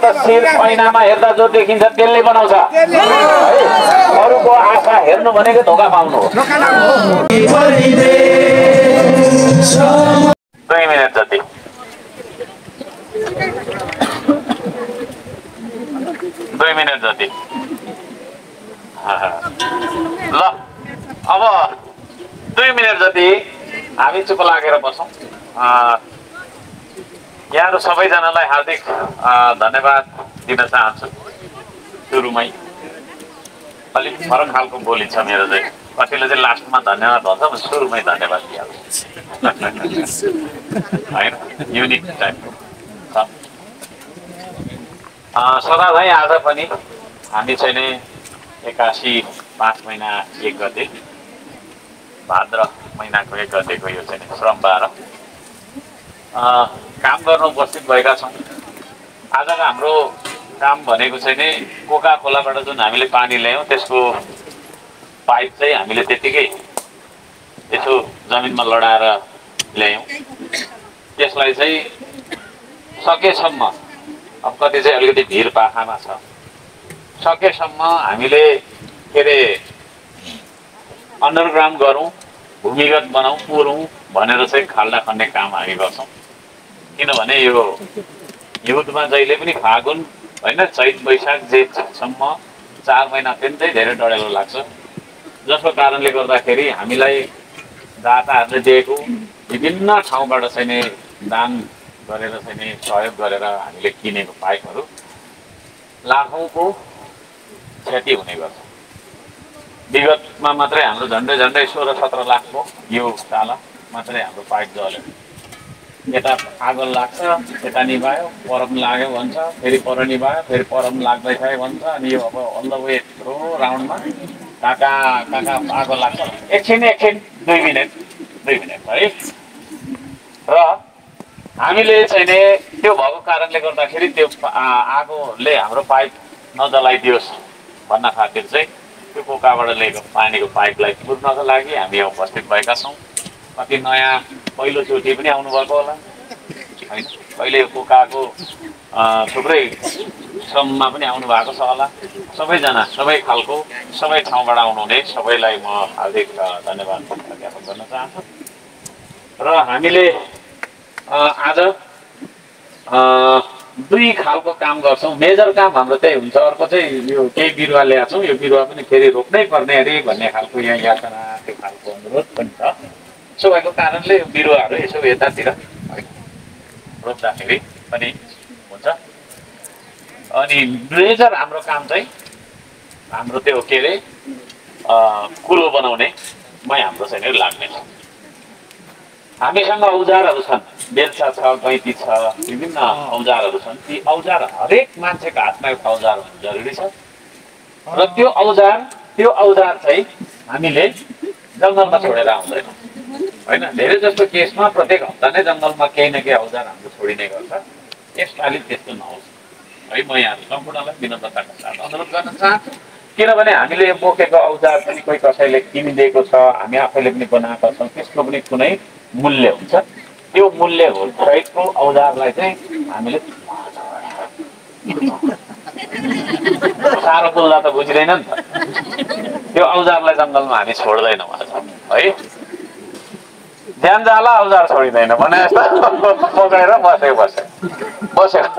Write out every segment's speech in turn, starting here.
त शिर ऐनामा हेर्दा जो देखिन्छ त्यसले बनाउँछ अरूको आँखा हेर्नु भनेको धोका पाउनु हो 2 मिनेट जति 2 मिनेट जति ल अब 2 मिनेट जति हामी चुप लागेर बसौँ यहाँहरु सबैजनालाई हार्दिक धन्यवाद दिन चाहन्छु सुरुमै अलिक फरक खालको बोली छ मेरो चाहिँ कतिले चाहिँ लास्टमा धन्यवाद भन्छ म सुरुमै धन्यवाद दिइहाल्छु हैन युनिक टाइपको छ सदा चाहिँ आज पनि हामी चाहिँ नि 81 5 महिना 1 गते भाद्र महिनाको 1 गतेको यो चाहिँ श्रम 12 काम गर्न उपस्थित भएका छौँ आजको हाम्रो काम भनेको चाहिँ नि कोका खोलाबाट जुन हामीले पानी ल्यायौँ त्यसको पाइप चाहिँ हामीले त्यतिकै यसो जमिनमा लडाएर ल्यायौँ त्यसलाई चाहिँ सकेसम्म अब कति चाहिँ अलिकति भिर पाखामा छ सकेसम्म हामीले के अरे अन्डरग्राउन्ड गरौँ भूमिगत बनाऊ पुरौँ भनेर चाहिँ खाल्डा खन्ने काम हामी गर्छौँ किनभने यो हिउँदमा जहिले पनि फागुन हैन चैत वैशाख जेठसम्म 4 महिना अत्यन्तै धेरै डढेलो लाग्छ जसको कारणले गर्दाखेरि हामीलाई दाताहरूले दिएको विभिन्न ठाउँबाट चाहिँ नि दान गरेर चाहिँ नि सहयोग गरेर हामीले किनेको पाइपहरू लाखौँको क्षति हुने गर्छ विगतमा मात्रै हाम्रो झन्डै 16-17 लाखको यो साला मात्रै हाम्रो पाइप जल्यो यता आगो लाग्छ यता निभायो परम लाग्यो भन्छ फेरि पर निभायो फेरि परम लाग्दै थियो भन्छ अनि यो अब अल द वे यत्रो राउन्डमा काका आगो लाग्छ एकछिन 2 मिनेट है र हामीले चाहिँ नि त्यो भएको कारणले गर्दाखेरि त्यो आगोले हाम्रो पाइप नजलाइदियोस् भन्न खातिर चाहिँ त्यो कोकाबाट ल्याएको पानीको पाइपलाई पुर्नको लागि हामी उपस्थित भएका छौँ कति नयाँ पहिलोचोटि पनि आउनुभएको होला हैन कहिले कोकाको थुप्रै श्रममा पनि आउनु भएको छ होला सबैजना सबै खालको सबै ठाउँबाट आउनुहुने सबैलाई म हार्दिक धन्यवाद ज्ञापन गर्न चाहन्छु र हामीले आज 2 खालको काम गर्छौँ मेजर काम हाम्रो त्यही हुन्छ अर्को चाहिँ यो केही बिरुवा ल्याएको छौँ यो बिरुवा पनि फेरि रोप्नै पर्ने अरे भन्ने खालको यहाँ यातना त्यो खालको अनुरोध पनि छ यसो भएको कारणले बिरुवाहरू यसो यतातिर रोप्दाखेरि पनि हुन्छ अनि मेजर हाम्रो काम चाहिँ हाम्रो त्यो के अरे कुलो बनाउनेमै हाम्रो चाहिँ लाग्ने छ हामीसँग औजारहरू छन् बेल्चा छ गैँती छ विभिन्न औजारहरू छन् ती औजार हरेक मान्छेको हातमा एउटा औजार हुनु जरुरी छ र त्यो औजार चाहिँ हामीले जङ्गलमा छोडेर आउँदैनौँ हैन धेरै जस्तो केसमा प्रत्येक हप्ता नै जङ्गलमा केही न केही औजार हाम्रो छोडिने गर्छ यसपालि त्यस्तो नहोस् है म यहाँ सम्पूर्णलाई विनम्रताका साथ अनुरोध गर्न चाहन्छु किनभने हामीले यो बोकेको औजार पनि कोही कसैले किनिदिएको छ हामी आफैले पनि बनाएका छौँ त्यसको पनि कुनै मूल्य हुन्छ त्यो मूल्य हो सहितको औजारलाई चाहिँ हामीले सारो बोल्दा त बुझिँदैन नि त त्यो औजारलाई जङ्गलमा हामी छोड्दैनौँ आज है ध्यान जाला औजार छोडिँदैन भने जस्तो पकाएर बसेको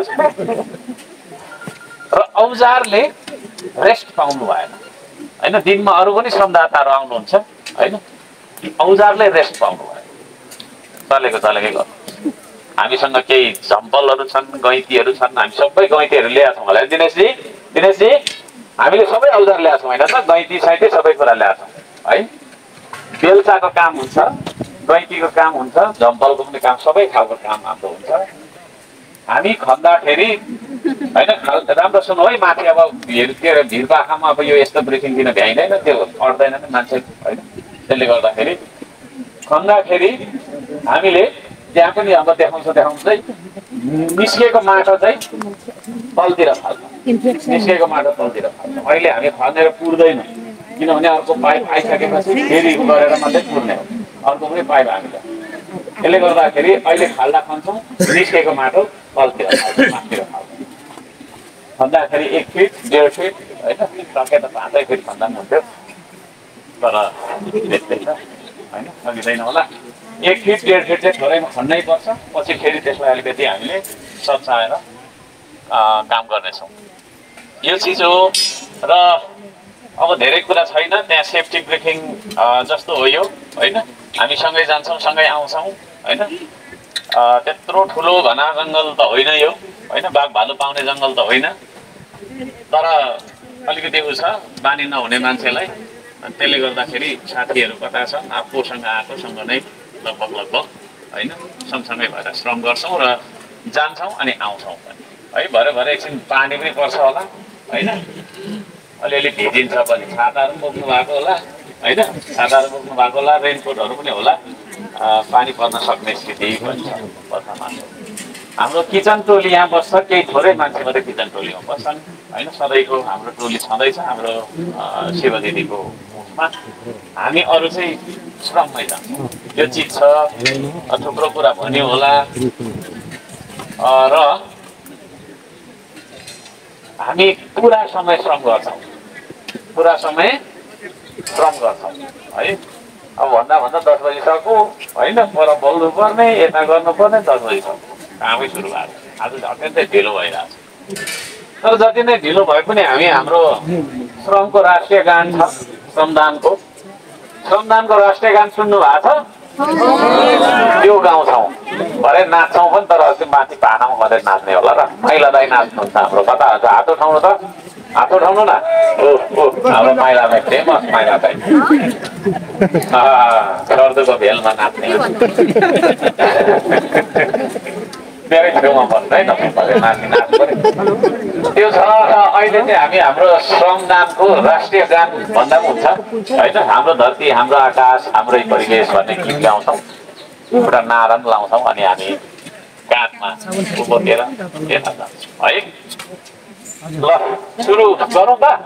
र औजारले रेस्ट पाउनु भएन हैन दिनमा अरू पनि श्रमदाताहरू आउनुहुन्छ हैन औजारले रेस्ट पाउनु भएन चलेकै गर्नु हामीसँग केही झम्पलहरू छन् गैँतीहरू छन् हामी सबै गैँतीहरू ल्याएको छौँ होला दिनेशजी हामीले सबै औजार ल्याएको छौँ होइन त गैँती साइती सबै कुरा ल्याएको छौँ है बेल्चाको काम हुन्छ गैँतीको काम हुन्छ झम्पलको पनि काम सबै खालको काम हाम्रो हुन्छ हामी खन्दाखेरि हैन राम्रो सुन्नु है माथि अब भिरपाखामा अब यो यस्तो ब्रिफिङ दिन भ्याइँदैन त्यो अट्दैन नि मान्छे हैन त्यसले गर्दाखेरि खन्दाखेरि हामीले त्यहाँ पनि अब देखाउँछ चाहिँ निस्केको माटो चाहिँ तलतिर फाल्छ अहिले हामी खनेर पुर्दैनौँ किनभने अर्को पाइप आइसकेपछि फेरि गरेर मात्रै पुर्ने हो अर्को पनि पाइप हामीले त्यसले गर्दाखेरि अहिले खाल्डा खन्छौँ निस्केको माटो तलतिर फाल्छ माथितिर फाल्छ भन्दाखेरि 1 फिट 1.5 फिट होइन सके त 5 फिट भन्दा पनि हुन्थ्यो तर बेच्दैछ होइन सकिँदैन होला 1 फिट 1.5 फिट चाहिँ थोरैमा खन्नै पर्छ पछि फेरि त्यसलाई अलिकति हामीले सच्याएर काम गर्नेछौँ यो चिज हो र अब धेरै कुरा छैन त्यहाँ सेफ्टी ब्रिफिङ जस्तो हो यो होइन हामी सँगै जान्छौँ सँगै आउँछौँ होइन त्यत्रो ठुलो घना जङ्गल त होइन यो होइन बाघ भालु पाउने जङ्गल त होइन तर अलिकति उ छ बानी नहुने मान्छेलाई त्यसले गर्दाखेरि साथीहरू कता छन् आफूसँग आएकोसँग नै लगभग होइन सँगसँगै भएर श्रम गर्छौँ र जान्छौँ अनि आउँछौँ पनि है भरे एकछिन पानी पनि पर्छ होला होइन अलिअलि भिजिन्छ पनि छाताहरू पनि बोक्नु भएको होला होइन छाताहरू बोक्नु भएको होला रेनकोटहरू पनि होला पानी पर्न सक्ने स्थिति पनि छ बर्खामा हाम्रो किचन टोली यहाँ बस्छ केही थोरै मान्छे मात्रै किचन टोलीमा बस्छन् होइन सधैँको हाम्रो टोली छँदैछ हाम्रो शिव दिदीको मुखमा हामी अरू चाहिँ श्रममै जान्छौँ यो चिज छ थुप्रो कुरा भन्यो होला र हामी पुरा समय श्रम गर्छौँ है अब भन्दा 10 बजीसक्यो होइन पर बोल्नु पर्ने यता गर्नुपर्ने 10 बजीसक्यो कामै सुरु भएको आज अत्यन्तै ढिलो भइरहेको छ तर जति नै ढिलो भए पनि हामी हाम्रो श्रमको राष्ट्रिय गान छ श्रमदानको राष्ट्रिय गान सुन्नु भएको छ त्यो गाउँछौँ भरे नाच्छौँ पनि तर त्यो माथि पानामा मात्रै नाच्ने होला र माइला दाइ नाच्नुहुन्छ हाम्रो कता हात उठाउनु त हात उठाउनु न हाम्रो माइला दाइ फेमस माइला दाइ सर्दोको भेलमा नाच्ने मेरै छेउमा बस्छ है तपाईँ माथि नाच्नु पर्यो त्यो छ र अहिले चाहिँ हामी हाम्रो श्रमदानको राष्ट्रिय गान भन्दा पनि हुन्छ होइन हाम्रो धरती हाम्रो आकाश हाम्रै परिवेश भन्ने गीत गाउँछौँ एउटा नारा पनि लाउँछौँ अनि हामी काँधमा उभोतेर हेर्न जान्छौँ है ल सुरु गरौँ त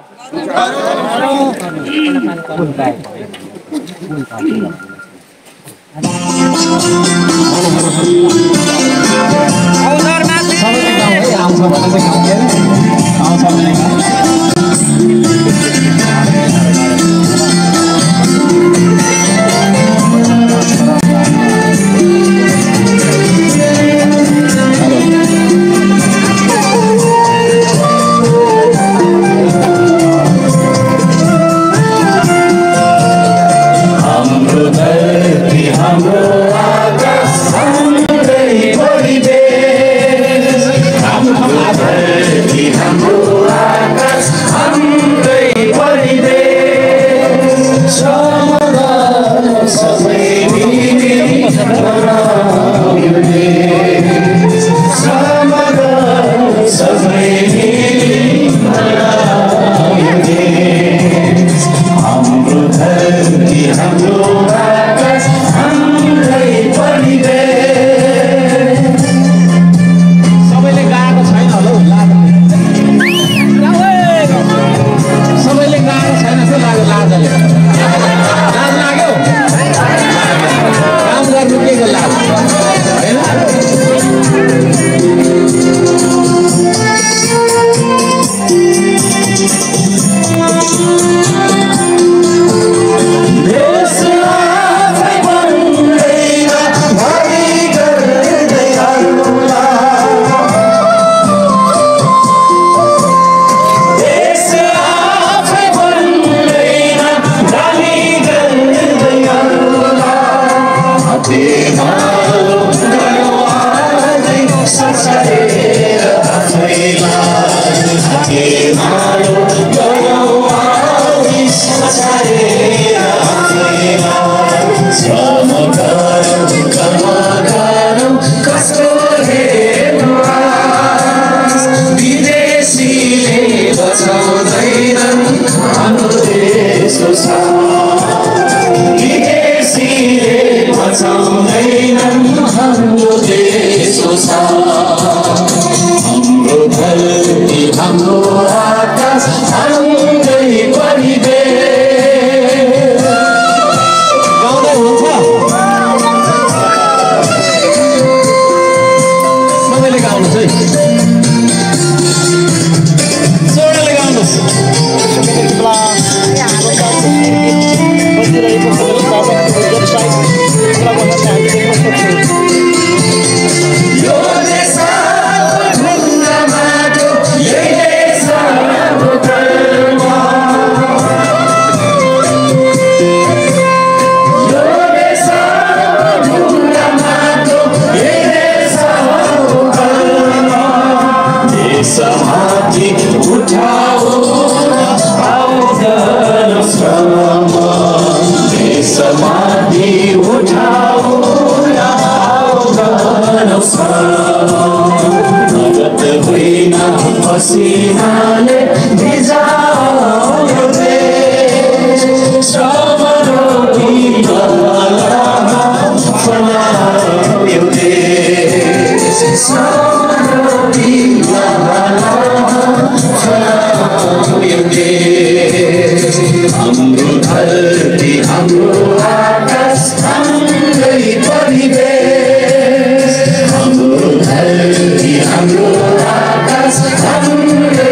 पसीनाले भिजायो देश श्रम रोटी लालामा फलायो देश श्रम रोटी लालामा फलायो देश हाम्रो धरती हाम्रो आकाश हाम्रै परिवेश हाम्रो धरती हाम्रो आकाश हाम्रै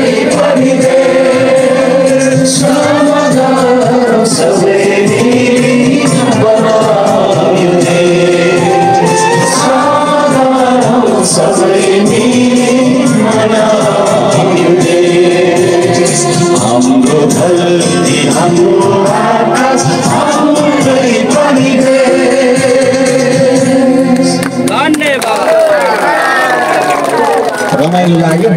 परिवेश श्रम गरौँ सबै मिली बनायो देश श्रम गरौँ सबै मिली बनायो देश हाम्रो धरती हाम्रो आकाश हाम्रै परिवेश। धन्यवाद। रमाइलो लाग्यो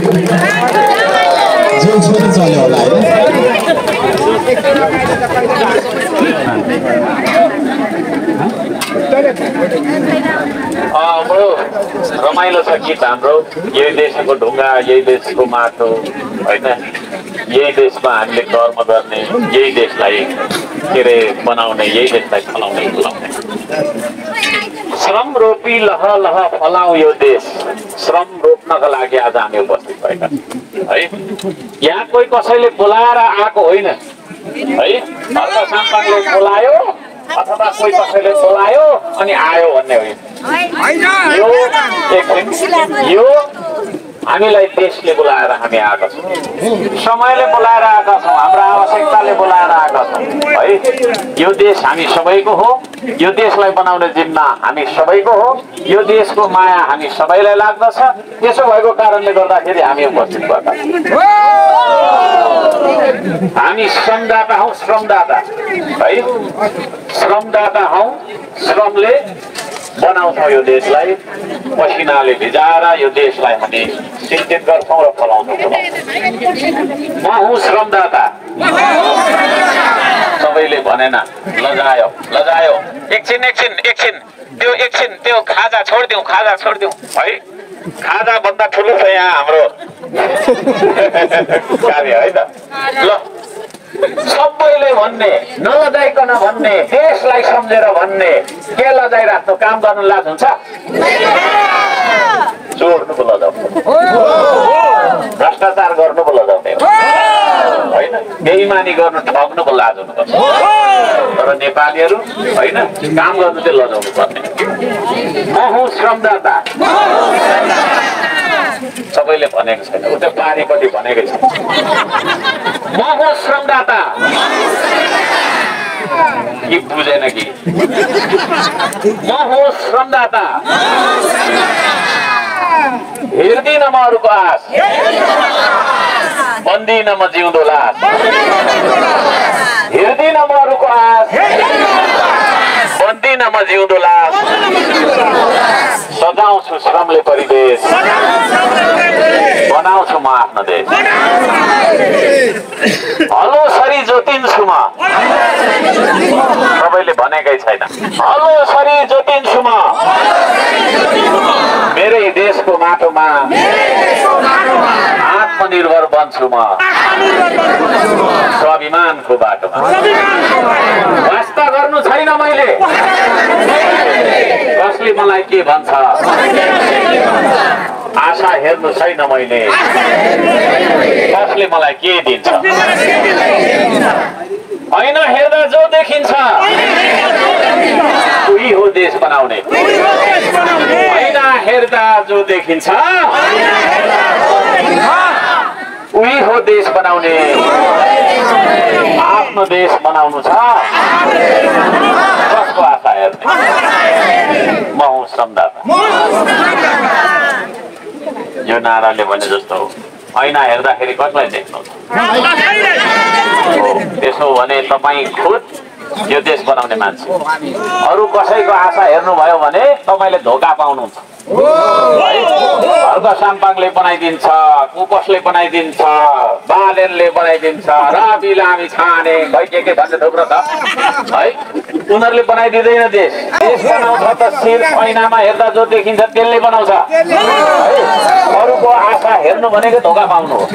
जो छोरी चल्यो होला होइन रमाइलो छ गीत हाम्रो यही देशको ढुङ्गा यही देशको माटो होइन यही देशमा हामीले कर्म गर्ने यही देशलाई के अरे बनाउने यही देशलाई फलाउने श्रम रोपी लह लह फलाउ यो देश श्रम रोप्नका लागि आज हामी उपस्थित भएका है यहाँ कोही कसैले बोलाएर आएको होइन है अर्का साम्पाङले बोलायो अथवा कोही कसैले बोलायो अनि आयो भन्ने होइन यो हामीलाई देशले बोलाएर हामी आएका छौँ समयले बोलाएर आएका छौँ हाम्रो आवश्यकताले बोलाएर आएका छौँ है यो देश हामी सबैको हो यो देशलाई बनाउने जिम्मा हामी सबैको हो यो देशको माया हामी सबैलाई लाग्दछ त्यसो भएको कारणले गर्दाखेरि हामी उपस्थित भएका हामी श्रमदाता हौ श्रमदाता है श्रमदाता हौ श्रमले बनाउँछौँ यो देशलाई पसिनाले भिजाएर यो देशलाई हामी सिंचित गर्छौँ र फलाउँछौँ म हुँ श्रमदाता सबैले भनेन लजायो लजायो एकछिन त्यो खाजा छोडिदिउँ है खाजा भन्दा ठुलो छ यहाँ हाम्रो कार्य है त ल सबैले भन्ने नलजाइकन भन्ने देशलाई सम्झेर भन्ने के लजाइराख्नु काम गर्नु लाज हुन्छ चोर्नु पो लजाउने भ्रष्टाचार गर्नु पो लजाउने होइन बेइमानी गर्नु ठग्नु पो लाज हुनुपर्छ तर नेपालीहरू होइन काम गर्नु चाहिँ लजाउनु पर्ने म हुँ श्रमदाता सबैले भनेको छैन उ त्यो पारिपट्टि भनेकै छ म हुँ श्रमदाता कि बुझेन कि म हुँ श्रमदाता हेर्दिन म अरूको आश बन्दिन म जिउँदो लास हेर्दिन म अरूको आश बन्दिन म जिउँदो लास सजाउँछु श्रमले परिवेश बनाउँछु म आफ्नो देश हलो सरी जोतिन्छु म सबैले भनेकै छैन हलो सरी जोतिन्छु म मेरै देशको माटोमा आत्मनिर्भर बन्छु म स्वाभिमानको बाटोमा वास्ता गर्नु छैन मैले कसले मलाई के भन्छ आशा हेर्नु छैन मैले कसले मलाई के दिन्छ होइन हेर्दा जो देखिन्छ उही हो देश बनाउने होइन हेर्दा जो देखिन्छ उही हो देश बनाउने आफ्नो देश बनाउनु छ कसको आशा हेर्ने म हुँ श्रमदाता यो नाराले भने जस्तो हो ऐना हेर्दाखेरि कसलाई देख्नुहुन्छ त्यसो भने तपाईँ खुद यो देश बनाउने मान्छे अरू कसैको आशा हेर्नुभयो भने तपाईँले धोका पाउनुहुन्छ अर्का साम्पाङले बनाइदिन्छ को कसले बनाइदिन्छ बालेनले बनाइदिन्छ रवि लामी छाने खै के भन्ने थुप्रो छ है उनीहरूले बनाइदिँदैन देश देश बनाउँछ त सिर्फ ऐनामा हेर्दा जो देखिन्छ त्यसले बनाउँछ अरू को आशा हेर्नु भनेको धोका पाउनु हो।